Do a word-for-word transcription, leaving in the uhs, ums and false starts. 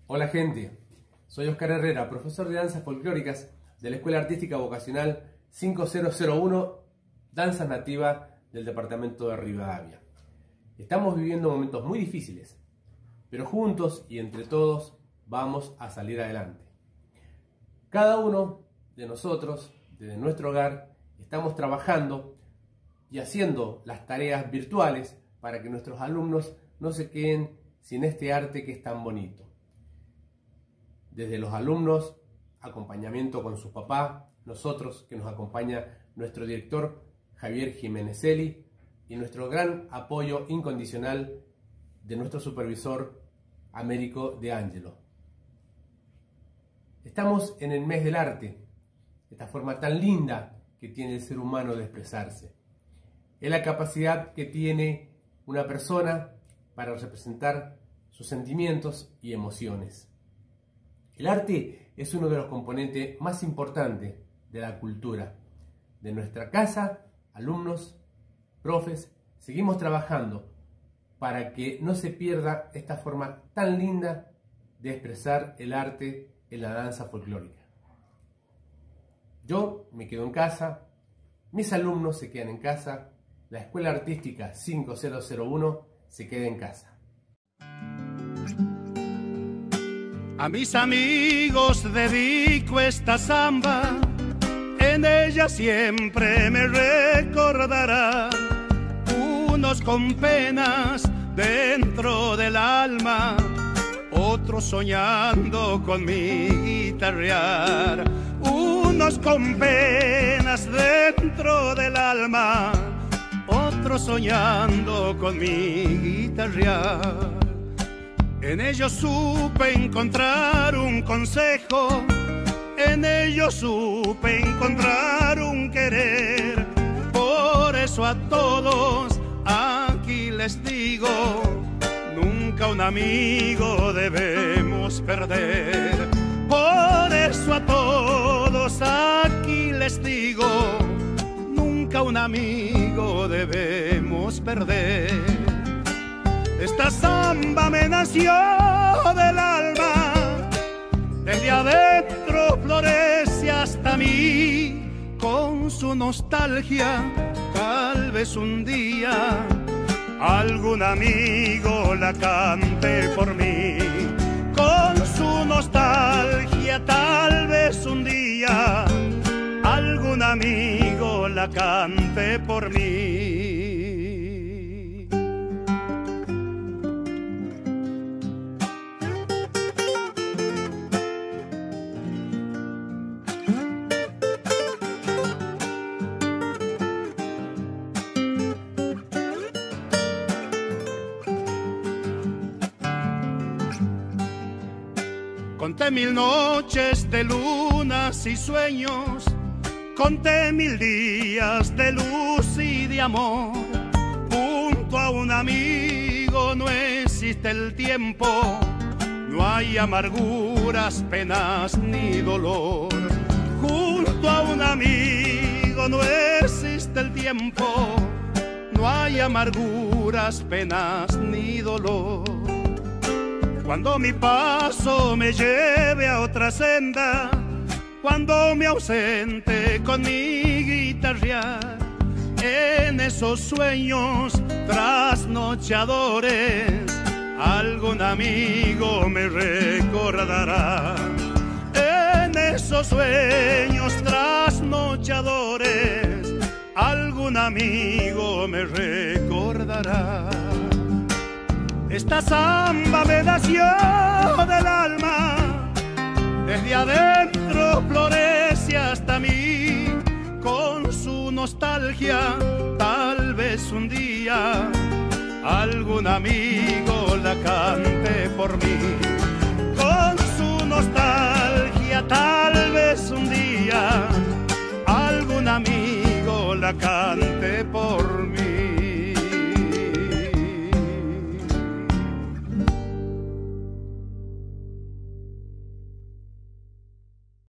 Hola gente, soy Oscar Herrera, profesor de danzas folclóricas de la Escuela Artística Vocacional cinco mil uno, Danzas Nativas del departamento de Rivadavia. Estamos viviendo momentos muy difíciles, pero juntos y entre todos vamos a salir adelante. Cada uno de nosotros, desde nuestro hogar, estamos trabajando y haciendo las tareas virtuales para que nuestros alumnos no se queden sin este arte que es tan bonito. Desde los alumnos, acompañamiento con su papá, nosotros que nos acompaña nuestro director Javier Jiménez-Eli y nuestro gran apoyo incondicional de nuestro supervisor Américo de Angelo. Estamos en el mes del arte, esta forma tan linda que tiene el ser humano de expresarse. Es la capacidad que tiene una persona para representar sus sentimientos y emociones. El arte es uno de los componentes más importantes de la cultura. De nuestra casa, alumnos, profes, seguimos trabajando para que no se pierda esta forma tan linda de expresar el arte en la danza folclórica. Yo me quedo en casa, mis alumnos se quedan en casa, la Escuela Artística cinco mil uno se queda en casa. A mis amigos dedico esta samba, en ella siempre me recordará. Unos con penas dentro del alma, otros soñando con mi guitarrear. Unos con penas dentro del alma, otros soñando con mi guitarrear. En ellos supe encontrar un consejo, en ellos supe encontrar un querer. Por eso a todos aquí les digo, nunca un amigo debemos perder. Por eso a todos aquí les digo, nunca un amigo debemos perder. Esta samba me nació del alma, desde adentro florece hasta mí, con su nostalgia tal vez un día algún amigo la cante por mí. Con su nostalgia tal vez un día algún amigo la cante por mí. Conté mil noches de lunas y sueños, conté mil días de luz y de amor. Junto a un amigo no existe el tiempo, no hay amarguras, penas ni dolor. Junto a un amigo no existe el tiempo, no hay amarguras, penas ni dolor. Cuando mi paso me lleve a otra senda, cuando me ausente con mi guitarrear, en esos sueños trasnochadores, algún amigo me recordará. En esos sueños trasnochadores, algún amigo me recordará. Esta samba me nació del alma, desde adentro florece hasta mí, con su nostalgia tal vez un día algún amigo la cante por mí. Con su nostalgia tal vez un día